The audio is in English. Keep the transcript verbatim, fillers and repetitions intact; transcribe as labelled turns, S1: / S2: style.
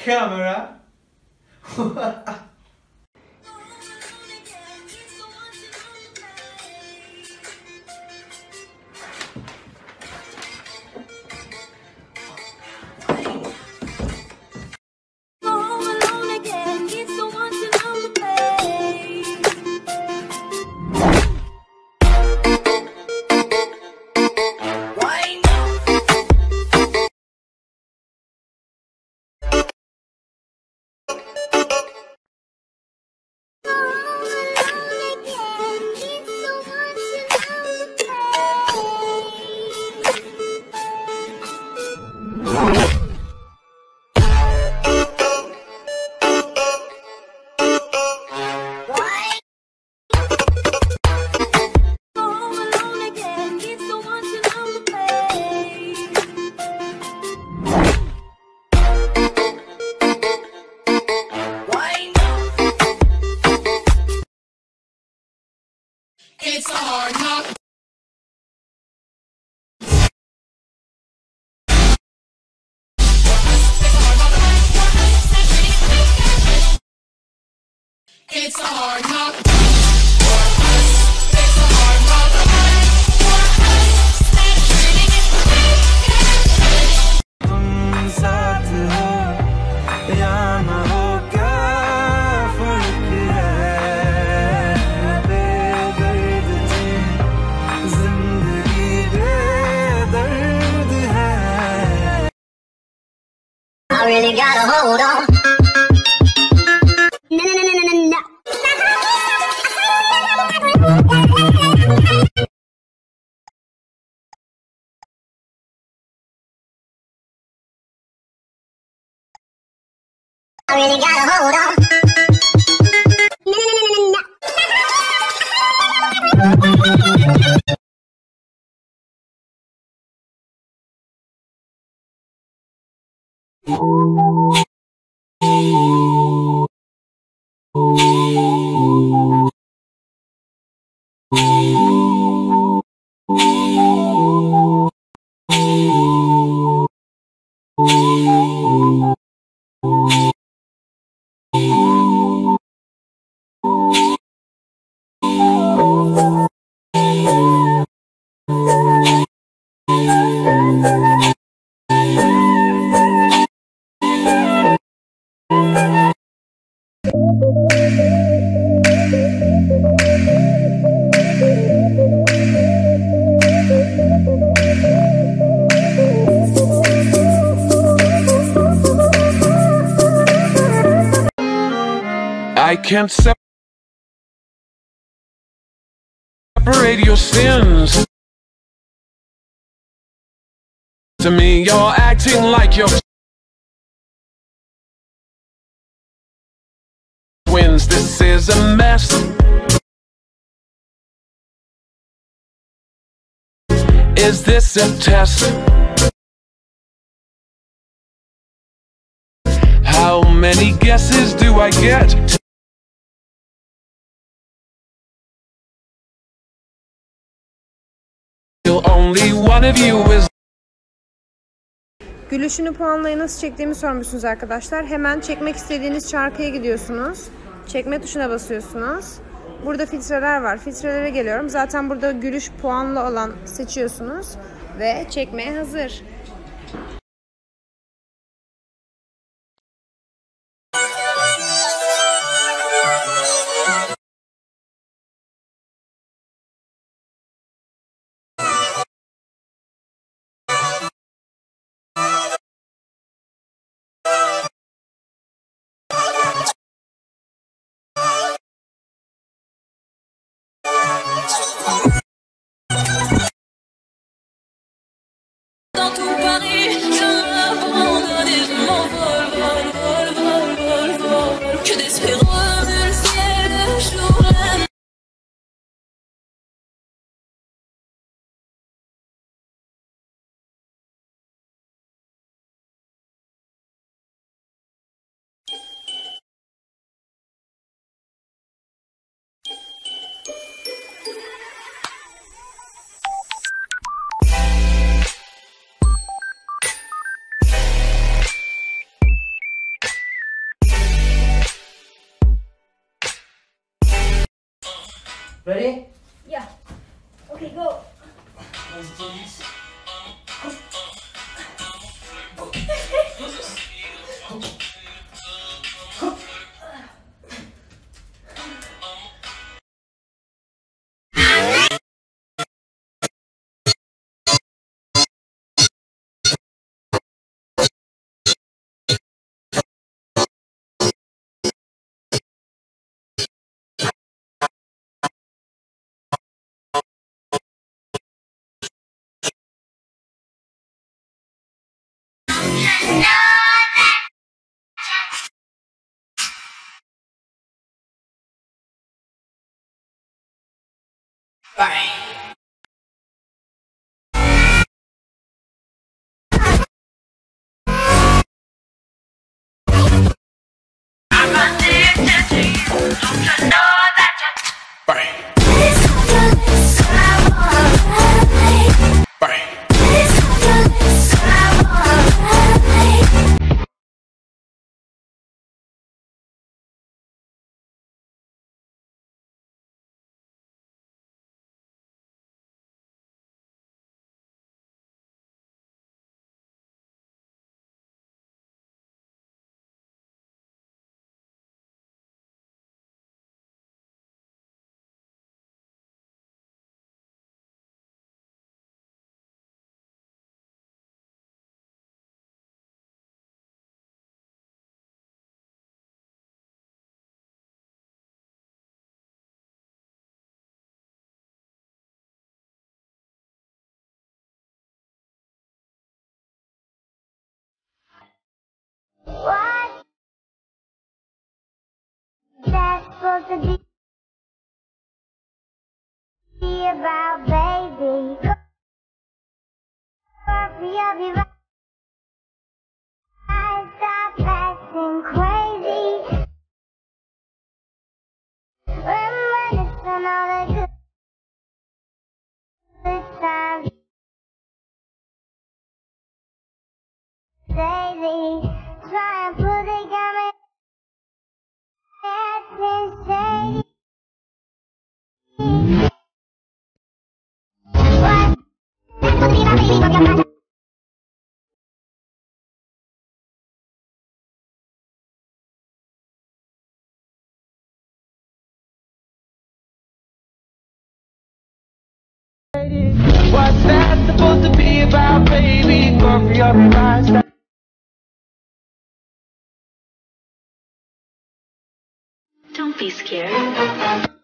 S1: camera.
S2: It's a hard knock. It's a hard knock. It's a hard knock.
S3: हम साथ हो या ना हो क्या फर्क है बेदर्द थी जिंदगी बेदर्द है
S4: I really gotta hold on. No, no, no, no, no, no. I really gotta hold on. No, no, no, no, no,
S5: I can't separate your sins. To me, you're acting like you're twins. This is a mess. Is this a test? How many guesses do I get? Till only one of you is.
S6: Gülüşünü puanlayı nasıl çektiğimi sormuşsunuz arkadaşlar. Hemen çekmek istediğiniz şarkıya gidiyorsunuz. Çekme tuşuna basıyorsunuz. Burada filtreler var. Filtrelere geliyorum. Zaten burada gülüş puanlı olan seçiyorsunuz. Ve çekmeye hazır.
S2: Dans tout Paris, je m'abandonne, je m'envole, vol, vol, vol, vol, vol. Que d'espérance, le ciel, le jour, la nuit.
S1: Ready?
S7: Yeah. Okay, go.
S1: Let's do this.
S4: What? That's supposed to be be about, baby. Coffee, I'll be right. I stop acting crazy. Reminiscing all the good, good times. Daily, try and put it on me. Acting shady. What? That's supposed to be about, baby. But you're not.
S3: What's that supposed to be about, baby? Coffee up your eyes.
S8: Don't be scared.